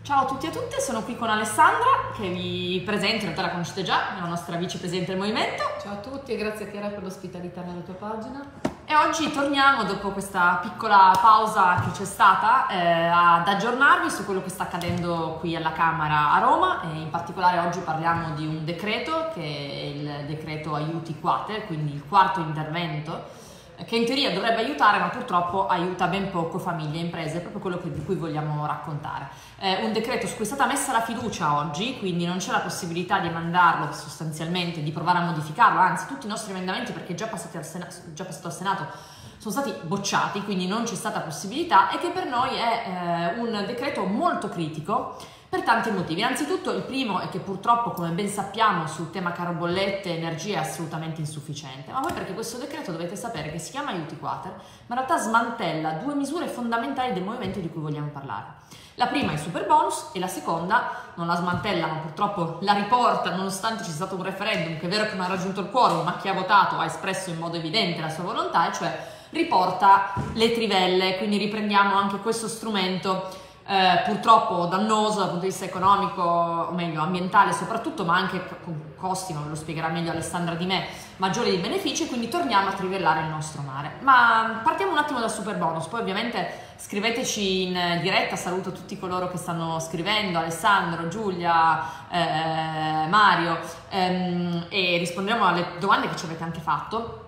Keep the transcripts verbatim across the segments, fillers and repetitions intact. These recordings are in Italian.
Ciao a tutti e a tutte, sono qui con Alessandra che vi presento, in realtà la conoscete già, è la nostra vicepresidente del movimento. Ciao a tutti e grazie Chiara per l'ospitalità nella tua pagina. E oggi torniamo, dopo questa piccola pausa che c'è stata, eh, ad aggiornarvi su quello che sta accadendo qui alla Camera a Roma, e in particolare oggi parliamo di un decreto che è il decreto aiuti quater, quindi il quarto intervento, che in teoria dovrebbe aiutare, ma purtroppo aiuta ben poco famiglie e imprese, è proprio quello che, di cui vogliamo raccontare. È un decreto su cui è stata messa la fiducia oggi, quindi non c'è la possibilità di emendarlo sostanzialmente, di provare a modificarlo, anzi tutti i nostri emendamenti, perché già passati al Senato, già passato al Senato, sono stati bocciati, quindi non c'è stata possibilità, e che per noi è eh, un decreto molto critico per tanti motivi. Innanzitutto il primo è che purtroppo, come ben sappiamo, sul tema caro bollette e energia è assolutamente insufficiente, ma poi perché questo decreto dovete sapere che si chiama aiuti quater, ma in realtà smantella due misure fondamentali del movimento di cui vogliamo parlare. La prima è il super bonus e la seconda non la smantella, ma purtroppo la riporta, nonostante ci sia stato un referendum che è vero che non ha raggiunto il quorum, ma chi ha votato ha espresso in modo evidente la sua volontà, e cioè riporta le trivelle. Quindi riprendiamo anche questo strumento Eh, purtroppo dannoso dal punto di vista economico, o meglio ambientale soprattutto, ma anche con costi, ma ve lo spiegherà meglio Alessandra di me, maggiori di benefici, quindi torniamo a trivellare il nostro mare. Ma partiamo un attimo dal super bonus, poi ovviamente scriveteci in diretta, saluto tutti coloro che stanno scrivendo, Alessandro, Giulia, eh, Mario, ehm, e risponderemo alle domande che ci avete anche fatto.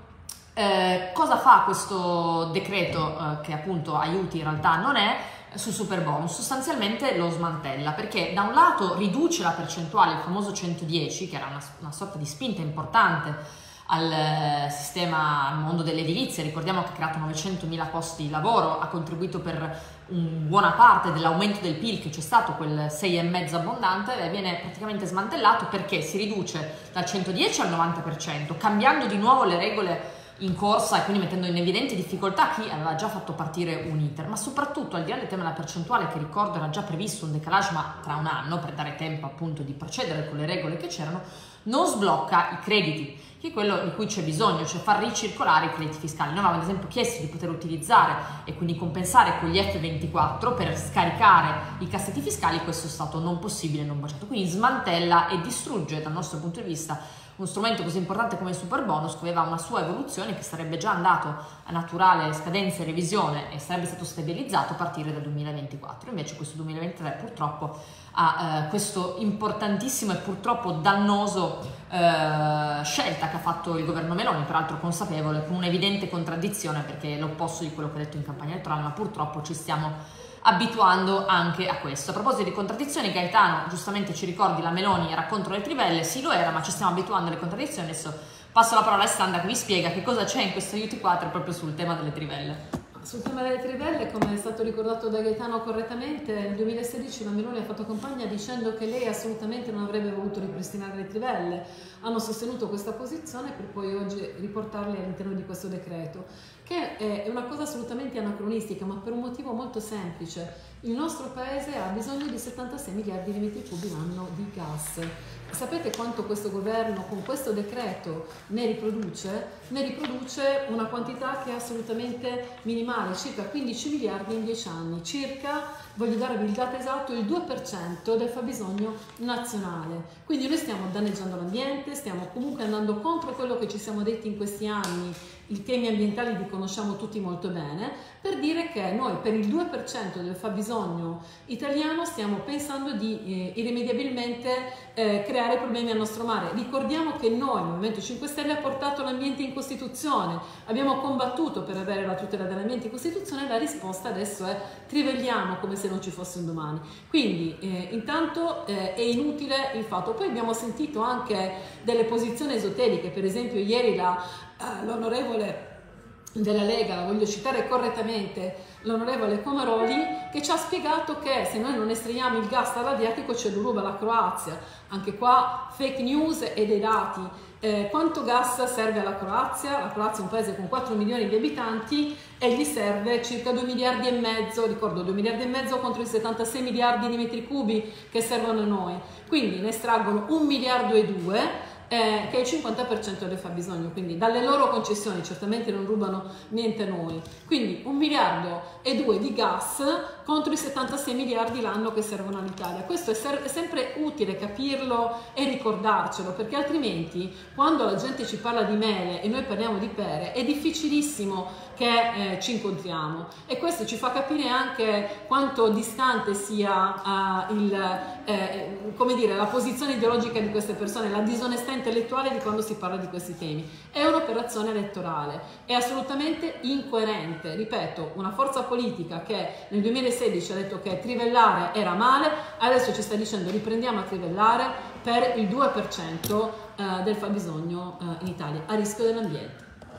Eh, cosa fa questo decreto, eh, che appunto aiuti in realtà non è, sul super bonus? Sostanzialmente lo smantella, perché da un lato riduce la percentuale, il famoso centodieci, che era una, una sorta di spinta importante al eh, sistema, al mondo dell'edilizia. Ricordiamo che ha creato novecentomila posti di lavoro, ha contribuito per un, buona parte dell'aumento del P I L che c'è stato, quel sei virgola cinque abbondante, e viene praticamente smantellato perché si riduce dal centodieci al novanta per cento, cambiando di nuovo le regole in corsa e quindi mettendo in evidente difficoltà chi aveva già fatto partire un iter, ma soprattutto al di là del tema della percentuale, che ricordo era già previsto un decalage ma tra un anno, per dare tempo appunto di procedere con le regole che c'erano, non sblocca i crediti, che è quello di cui c'è bisogno, cioè far ricircolare i crediti fiscali. Noi avevamo ad esempio chiesto di poter utilizzare e quindi compensare con gli F ventiquattro per scaricare i cassetti fiscali, questo è stato non possibile, non bocciato, quindi smantella e distrugge dal nostro punto di vista uno strumento così importante come il super bonus, che aveva una sua evoluzione, che sarebbe già andato a naturale scadenza e revisione e sarebbe stato stabilizzato a partire dal duemilaventiquattro. Invece questo duemilaventitré purtroppo ha eh, questo importantissimo e purtroppo dannoso eh, scelta che ha fatto il governo Meloni, peraltro consapevole, con un'evidente contraddizione, perché è l'opposto di quello che ha detto in campagna elettorale, ma purtroppo ci stiamo abituando anche a questo. A proposito di contraddizioni, Gaetano giustamente ci ricordi, la Meloni era contro le trivelle, sì lo era, ma ci stiamo abituando alle contraddizioni. Adesso passo la parola a Alessandra che vi spiega che cosa c'è in questo aiuti quater proprio sul tema delle trivelle. Sul tema delle trivelle, come è stato ricordato da Gaetano correttamente, nel duemilasedici la Meloni ha fatto campagna dicendo che lei assolutamente non avrebbe voluto ripristinare le trivelle. Hanno sostenuto questa posizione per poi oggi riportarle all'interno di questo decreto, che è una cosa assolutamente anacronistica, ma per un motivo molto semplice. Il nostro paese ha bisogno di settantasei miliardi di metri cubi l'anno di gas. Sapete quanto questo governo con questo decreto ne riproduce? Ne riproduce una quantità che è assolutamente minimale, circa quindici miliardi in dieci anni, circa, voglio darvi il dato esatto, il due per cento del fabbisogno nazionale. Quindi noi stiamo danneggiando l'ambiente, stiamo comunque andando contro quello che ci siamo detti in questi anni. I temi ambientali li conosciamo tutti molto bene, per dire che noi per il due per cento del fabbisogno italiano stiamo pensando di eh, irrimediabilmente eh, creare problemi al nostro mare. Ricordiamo che noi, il Movimento cinque Stelle, ha portato l'ambiente in Costituzione, abbiamo combattuto per avere la tutela dell'ambiente in Costituzione, e la risposta adesso è trivelliamo come se non ci fosse un domani. Quindi eh, intanto eh, è inutile il fatto. Poi abbiamo sentito anche delle posizioni esoteriche, per esempio ieri la l'onorevole della Lega, la voglio citare correttamente, l'onorevole Comaroli, che ci ha spiegato che se noi non estraiamo il gas dall'Adriatico ce lo ruba la Croazia. Anche qua fake news e dei dati. Eh, quanto gas serve alla Croazia? La Croazia è un paese con quattro milioni di abitanti e gli serve circa due miliardi e mezzo, ricordo due miliardi e mezzo contro i settantasei miliardi di metri cubi che servono a noi. Quindi ne estraggono un miliardo e due eh, che è il cinquanta per cento del fabbisogno, quindi dalle loro concessioni certamente non rubano niente a noi, quindi un miliardo e due di gas contro i settantasei miliardi l'anno che servono all'Italia. Questo è, ser- è sempre utile capirlo e ricordarcelo, perché altrimenti quando la gente ci parla di mele e noi parliamo di pere è difficilissimo che eh, ci incontriamo, e questo ci fa capire anche quanto distante sia uh, il, eh, come dire, la posizione ideologica di queste persone, la disonestà intellettuale di quando si parla di questi temi. È un'operazione elettorale, è assolutamente incoerente. Ripeto, una forza politica che nel duemilasedici ha detto che trivellare era male, adesso ci sta dicendo riprendiamo a trivellare per il due per cento eh, del fabbisogno eh, in Italia, a rischio dell'ambiente.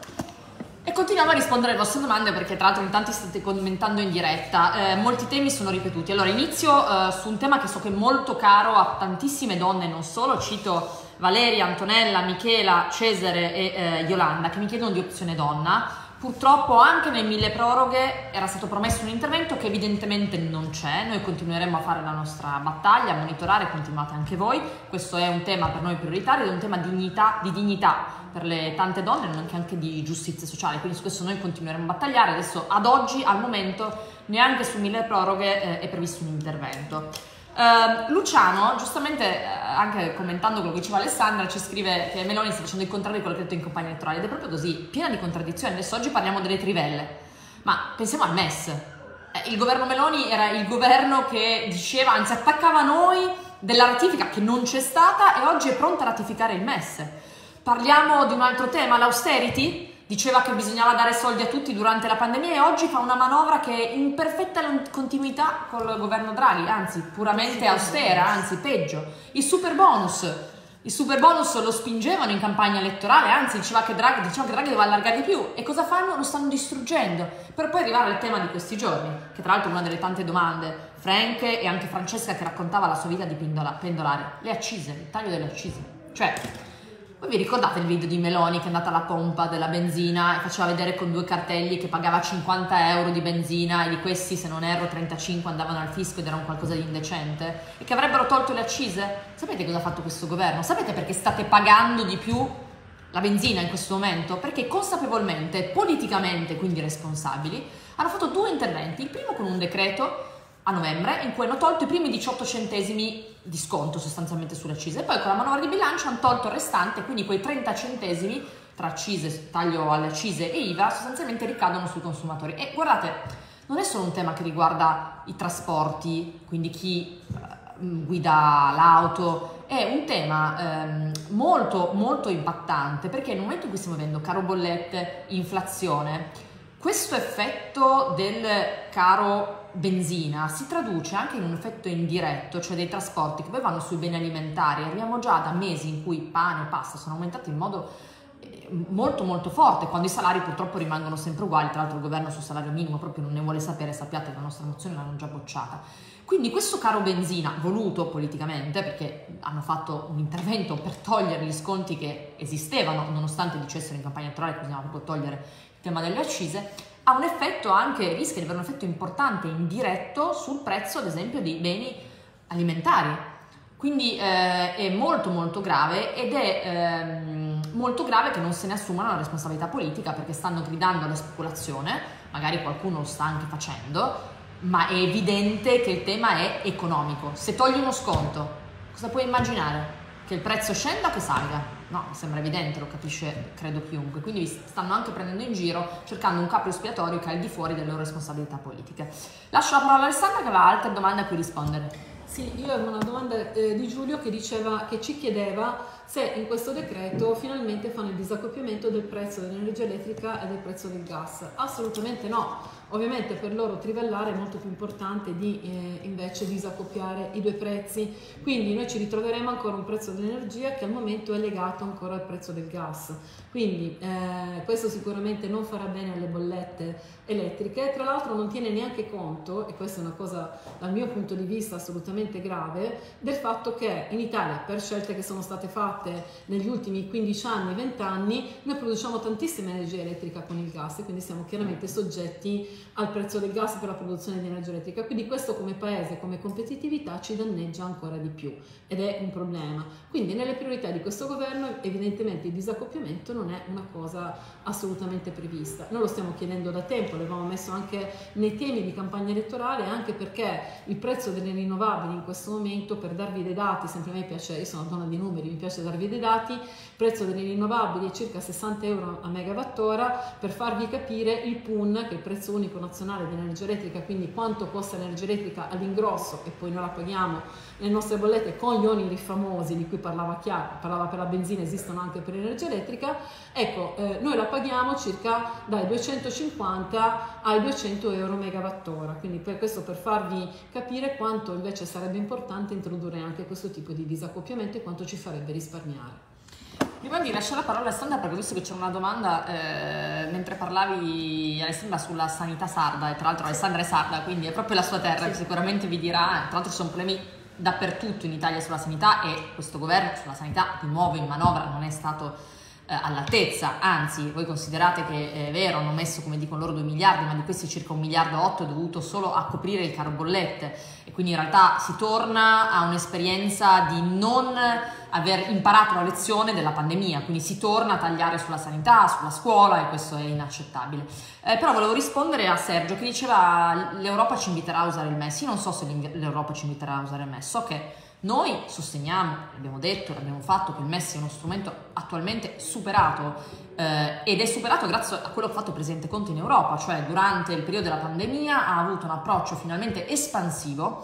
E continuiamo a rispondere alle vostre domande, perché tra l'altro in tanti state commentando in diretta. Eh, molti temi sono ripetuti. Allora inizio eh, su un tema che so che è molto caro a tantissime donne, non solo. Cito Valeria, Antonella, Michela, Cesare e eh, Yolanda, che mi chiedono di opzione donna. Purtroppo anche nel mille proroghe era stato promesso un intervento che evidentemente non c'è. Noi continueremo a fare la nostra battaglia, a monitorare, continuate anche voi. Questo è un tema per noi prioritario ed è un tema dignità, di dignità per le tante donne, ma anche, anche di giustizia sociale, quindi su questo noi continueremo a battagliare. Adesso ad oggi, al momento, neanche su mille proroghe eh, è previsto un intervento. Uh, Luciano, giustamente, uh, anche commentando quello che diceva Alessandra, ci scrive che Meloni sta facendo il contrario di quello che ha detto in campagna elettorale, ed è proprio così, piena di contraddizioni. Adesso oggi parliamo delle trivelle, ma pensiamo al M E S. Eh, il governo Meloni era il governo che diceva, anzi attaccava noi della ratifica che non c'è stata, e oggi è pronta a ratificare il M E S. Parliamo di un altro tema, l'austerity. Diceva che bisognava dare soldi a tutti durante la pandemia e oggi fa una manovra che è in perfetta continuità col governo Draghi, anzi puramente austera, anzi peggio. Il super bonus, il super bonus lo spingevano in campagna elettorale, anzi diceva che Draghi, diceva che Draghi doveva allargare di più, e cosa fanno? Lo stanno distruggendo, per poi arrivare al tema di questi giorni, che tra l'altro è una delle tante domande. Frank e anche Francesca che raccontava la sua vita di pendolare, le accise, il taglio delle accise, cioè... Voi vi ricordate il video di Meloni che è andata alla pompa della benzina e faceva vedere con due cartelli che pagava cinquanta euro di benzina, e di questi, se non erro, trentacinque andavano al fisco ed era un qualcosa di indecente, e che avrebbero tolto le accise? Sapete cosa ha fatto questo governo? Sapete perché state pagando di più la benzina in questo momento? Perché consapevolmente, politicamente, quindi responsabili, hanno fatto due interventi. Il primo con un decreto a novembre, in cui hanno tolto i primi diciotto centesimi di sconto sostanzialmente sulle accise, e poi con la manovra di bilancio hanno tolto il restante, quindi quei trenta centesimi tra accise, taglio alle accise e I V A, sostanzialmente ricadono sui consumatori. E guardate, non è solo un tema che riguarda i trasporti, quindi chi eh, guida l'auto, è un tema ehm, molto molto impattante, perché nel momento in cui stiamo avendo caro bollette, inflazione, questo effetto del caro benzina si traduce anche in un effetto indiretto, cioè dei trasporti che poi vanno sui beni alimentari. Arriviamo già da mesi in cui pane e pasta sono aumentati in modo molto molto forte, quando i salari purtroppo rimangono sempre uguali. Tra l'altro il governo sul salario minimo proprio non ne vuole sapere, sappiate che la nostra mozione l'hanno già bocciata. Quindi questo caro benzina, voluto politicamente, perché hanno fatto un intervento per togliere gli sconti che esistevano, nonostante dicessero in campagna elettorale che bisognava proprio togliere il tema delle accise, ha un effetto anche, rischia di avere un effetto importante indiretto sul prezzo, ad esempio, dei beni alimentari. Quindi eh, è molto molto grave, ed è ehm, molto grave che non se ne assumano la responsabilità politica, perché stanno gridando alla speculazione, magari qualcuno lo sta anche facendo, ma è evidente che il tema è economico. Se togli uno sconto, cosa puoi immaginare? Che il prezzo scenda o che salga? No, sembra evidente, lo capisce credo chiunque. Quindi vi stanno anche prendendo in giro, cercando un capo espiatorio che è al di fuori delle loro responsabilità politiche. Lascio la parola a Alessandra, che aveva altre domande a cui rispondere. Sì, io avevo una domanda eh, di Giulio che diceva, che ci chiedeva se in questo decreto finalmente fanno il disaccoppiamento del prezzo dell'energia elettrica e del prezzo del gas. Assolutamente no. Ovviamente per loro trivellare è molto più importante di eh, invece disaccoppiare i due prezzi, quindi noi ci ritroveremo ancora un prezzo dell'energia che al momento è legato ancora al prezzo del gas, quindi eh, questo sicuramente non farà bene alle bollette elettriche. Tra l'altro non tiene neanche conto, e questa è una cosa dal mio punto di vista assolutamente grave, del fatto che in Italia, per scelte che sono state fatte fatte negli ultimi quindici anni, venti anni, noi produciamo tantissima energia elettrica con il gas e quindi siamo chiaramente soggetti al prezzo del gas per la produzione di energia elettrica, quindi questo come paese, come competitività ci danneggia ancora di più ed è un problema. Quindi nelle priorità di questo governo evidentemente il disaccoppiamento non è una cosa assolutamente prevista. Noi lo stiamo chiedendo da tempo, l'avevamo messo anche nei temi di campagna elettorale, anche perché il prezzo delle rinnovabili in questo momento, per darvi dei dati, sempre a me piace, io sono una donna di numeri, mi piace darvi dei dati, il prezzo delle rinnovabili è circa sessanta euro a megawattora. Per farvi capire, il P U N, che è il prezzo unico nazionale dell'energia elettrica, quindi quanto costa l'energia elettrica all'ingrosso e poi noi la paghiamo nelle nostre bollette con gli oneri famosi di cui parlava Chiara, parlava per la benzina, esistono anche per l'energia elettrica, ecco, eh, noi la paghiamo circa dai duecentocinquanta ai duecento euro megawattora, quindi per questo per farvi capire quanto invece sarebbe importante introdurre anche questo tipo di disaccoppiamento e quanto ci farebbe risparmiare. Prima di lasciare la parola a Alessandra, perché ho visto che c'era una domanda eh, mentre parlavi, Alessandra, sulla sanità sarda, e tra l'altro Alessandra è sarda, quindi è proprio la sua terra, sì. Che sicuramente vi dirà, tra l'altro ci sono problemi dappertutto in Italia sulla sanità e questo governo sulla sanità di nuovo in manovra non è stato eh, all'altezza, anzi voi considerate che è vero, hanno messo come dicono loro due miliardi, ma di questi circa un miliardo e otto è dovuto solo a coprire il caro bollette e quindi in realtà si torna a un'esperienza di non aver imparato la lezione della pandemia, quindi si torna a tagliare sulla sanità, sulla scuola e questo è inaccettabile. Eh, però volevo rispondere a Sergio che diceva l'Europa ci inviterà a usare il M E S. Io non so se l'Europa ci inviterà a usare il M E S, so che noi sosteniamo, l'abbiamo detto, l'abbiamo fatto, che il M E S sia uno strumento attualmente superato eh, ed è superato grazie a quello che ha fatto il Presidente Conte in Europa, cioè durante il periodo della pandemia ha avuto un approccio finalmente espansivo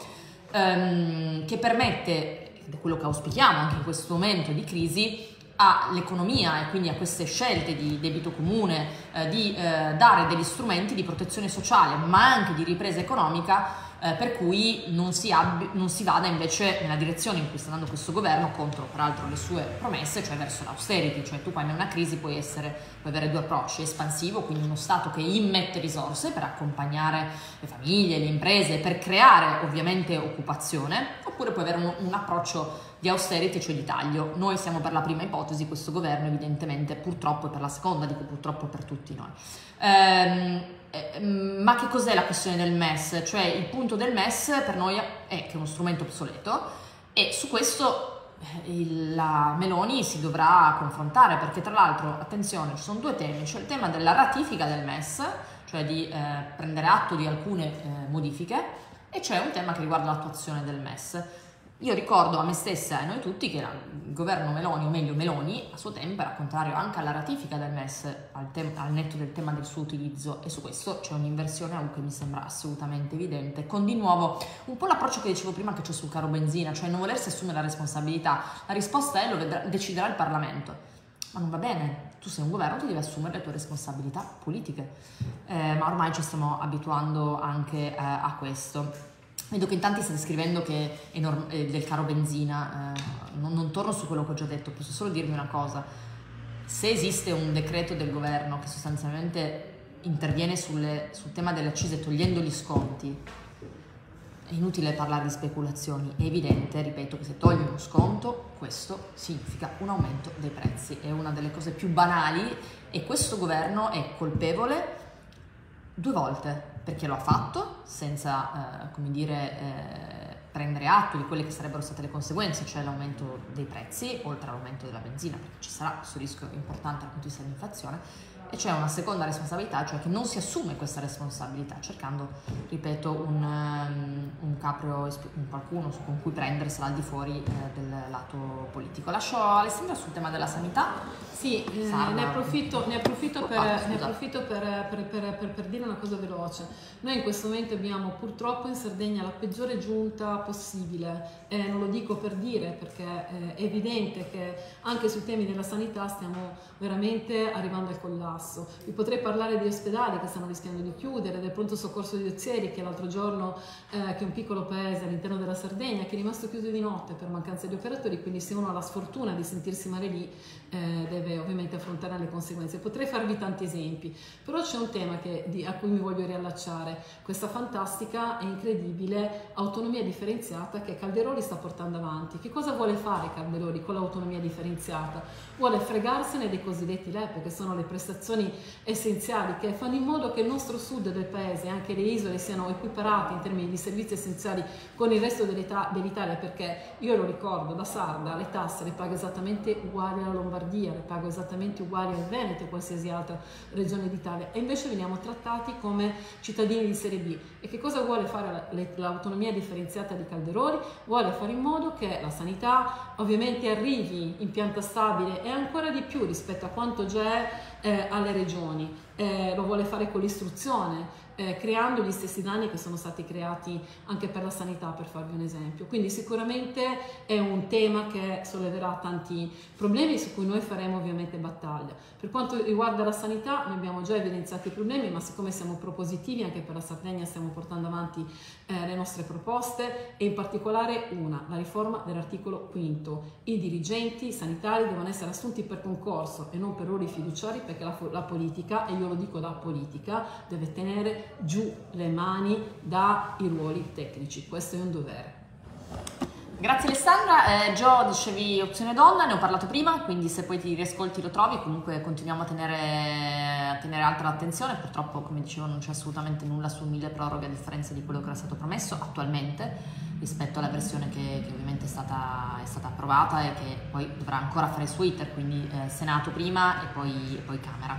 ehm, che permette, ed è quello che auspichiamo anche in questo momento di crisi, all'economia e quindi a queste scelte di debito comune, eh, di eh, dare degli strumenti di protezione sociale ma anche di ripresa economica eh, per cui non si, abbi- non si vada invece nella direzione in cui sta andando questo governo contro peraltro le sue promesse, cioè verso l'austerity, cioè tu quando hai una crisi puoi, essere, puoi avere due approcci: espansivo, quindi uno Stato che immette risorse per accompagnare le famiglie, le imprese, per creare ovviamente occupazione, oppure puoi avere un, un approccio di austerity, cioè di taglio. Noi siamo per la prima ipotesi, questo governo evidentemente purtroppo è per la seconda, dico purtroppo per tutti noi. Ehm, eh, ma che cos'è la questione del M E S? Cioè il punto del M E S per noi è che è uno strumento obsoleto e su questo il, la Meloni si dovrà confrontare, perché tra l'altro, attenzione, ci sono due temi, cioè il tema della ratifica del M E S, cioè di eh, prendere atto di alcune eh, modifiche, e c'è un tema che riguarda l'attuazione del M E S. Io ricordo a me stessa e a noi tutti che il governo Meloni, o meglio Meloni, a suo tempo era contrario anche alla ratifica del M E S, al, tem- al netto del tema del suo utilizzo, e su questo c'è un'inversione che mi sembra assolutamente evidente, con di nuovo un po' l'approccio che dicevo prima che c'è sul caro benzina, cioè non volersi assumere la responsabilità. La risposta è: lo vedrà, deciderà il Parlamento. Ma non va bene, tu sei un governo, ti devi assumere le tue responsabilità politiche, eh, ma ormai ci stiamo abituando anche eh, a questo. Vedo che in tanti state scrivendo che è norm- eh, del caro benzina, eh, non, non torno su quello che ho già detto, posso solo dirvi una cosa: se esiste un decreto del governo che sostanzialmente interviene sulle, sul tema delle accise togliendo gli sconti, è inutile parlare di speculazioni, è evidente, ripeto, che se togli uno sconto questo significa un aumento dei prezzi, è una delle cose più banali e questo governo è colpevole due volte, perché lo ha fatto senza, eh, come dire, eh, prendere atto di quelle che sarebbero state le conseguenze, cioè l'aumento dei prezzi, oltre all'aumento della benzina, perché ci sarà questo rischio importante dal punto di vista dell'inflazione, e c'è una seconda responsabilità, cioè che non si assume questa responsabilità, cercando, ripeto, un, um, un capro, un qualcuno su con cui prendersela al di fuori eh, del lato politico. Lascio Alessandra sul tema della sanità. Sì, eh, ne approfitto, ne approfitto, per, ah, ne approfitto per, per, per, per, per dire una cosa veloce. Noi in questo momento abbiamo purtroppo in Sardegna la peggiore giunta possibile, eh, non lo dico per dire, perché eh, è evidente che anche sui temi della sanità stiamo veramente arrivando al collasso. basso. Vi potrei parlare di ospedali che stanno rischiando di chiudere, del pronto soccorso di Ozieri, che l'altro giorno, eh, che è un piccolo paese all'interno della Sardegna, che è rimasto chiuso di notte per mancanza di operatori, quindi se uno ha la sfortuna di sentirsi male lì, eh, deve ovviamente affrontare le conseguenze. Potrei farvi tanti esempi, però c'è un tema che, di, a cui mi voglio riallacciare, questa fantastica e incredibile autonomia differenziata che Calderoli sta portando avanti. Che cosa vuole fare Calderoli con l'autonomia differenziata? Vuole fregarsene dei cosiddetti L E P, che sono le prestazioni essenziali che fanno in modo che il nostro sud del paese, anche le isole, siano equiparate in termini di servizi essenziali con il resto dell'Italia, perché io lo ricordo, da sarda le tasse le pago esattamente uguali alla Lombardia, le pago esattamente uguali al Veneto e qualsiasi altra regione d'Italia, e invece veniamo trattati come cittadini di serie B. E che cosa vuole fare l'autonomia differenziata di Calderoli? Vuole fare in modo che la sanità ovviamente arrivi in pianta stabile e ancora di più rispetto a quanto già è eh, alle regioni. Eh, lo vuole fare con l'istruzione, eh, creando gli stessi danni che sono stati creati anche per la sanità, per farvi un esempio. Quindi sicuramente è un tema che solleverà tanti problemi su cui noi faremo ovviamente battaglia. Per quanto riguarda la sanità, noi abbiamo già evidenziato i problemi, ma siccome siamo propositivi anche per la Sardegna stiamo portando avanti eh, le nostre proposte, e in particolare una, la riforma dell'articolo quinto. I dirigenti sanitari devono essere assunti per concorso e non per ruoli fiduciari, perché la, la politica, e io lo dico da politica, deve tenere giù le mani dai ruoli tecnici. Questo è un dovere. Grazie Alessandra. eh, Gio, dicevi opzione donna, ne ho parlato prima, quindi se poi ti riascolti lo trovi. Comunque continuiamo a tenere, a tenere alta l'attenzione. Purtroppo, come dicevo, non c'è assolutamente nulla su mille proroghe, a differenza di quello che era stato promesso attualmente, rispetto alla versione che, che ovviamente è stata, è stata approvata e che poi dovrà ancora fare il suo iter, quindi eh, Senato prima e poi, e poi Camera.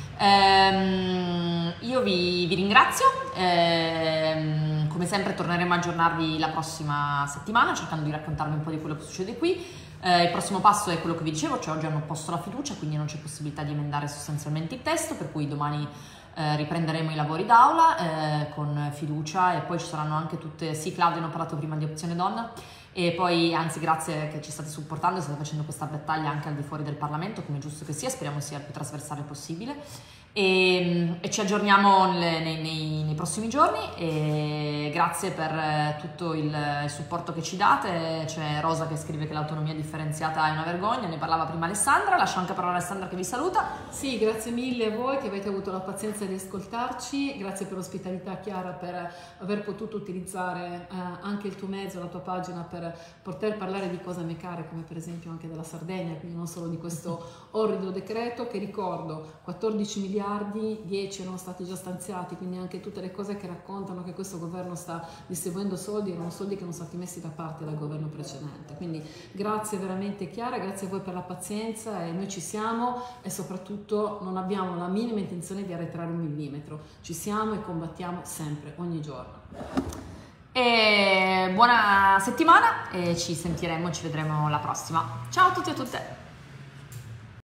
Ehm, io vi, vi ringrazio, ehm, come sempre torneremo a aggiornarvi la prossima settimana cercando di raccontarvi un po' di quello che succede qui. Eh, il prossimo passo è quello che vi dicevo, cioè oggi hanno posto la fiducia, quindi non c'è possibilità di emendare sostanzialmente il testo, per cui domani eh, riprenderemo i lavori d'aula eh, con fiducia, e poi ci saranno anche tutte, sì Claudia, ne ho parlato prima di opzione donna, e poi anzi grazie che ci state supportando, state facendo questa battaglia anche al di fuori del Parlamento, come è giusto che sia, speriamo sia il più trasversale possibile. E, e ci aggiorniamo nei, nei, nei prossimi giorni, e grazie per tutto il, il supporto che ci date. C'è Rosa che scrive che l'autonomia differenziata è una vergogna, ne parlava prima Alessandra. Lascio anche parola a Alessandra che vi saluta. Sì, grazie mille a voi che avete avuto la pazienza di ascoltarci, grazie per l'ospitalità Chiara, per aver potuto utilizzare eh, anche il tuo mezzo, la tua pagina, per poter parlare di cose a me care, come per esempio anche della Sardegna, quindi non solo di questo orrido decreto che, ricordo, quattordici miliardi, dieci erano stati già stanziati, quindi anche tutte le cose che raccontano che questo governo sta distribuendo soldi erano soldi che non sono stati messi da parte dal governo precedente. Quindi grazie veramente Chiara, grazie a voi per la pazienza, e noi ci siamo, e soprattutto non abbiamo la minima intenzione di arretrare un millimetro, ci siamo e combattiamo sempre, ogni giorno. E buona settimana, e ci sentiremo, ci vedremo la prossima. Ciao a tutti e a tutte!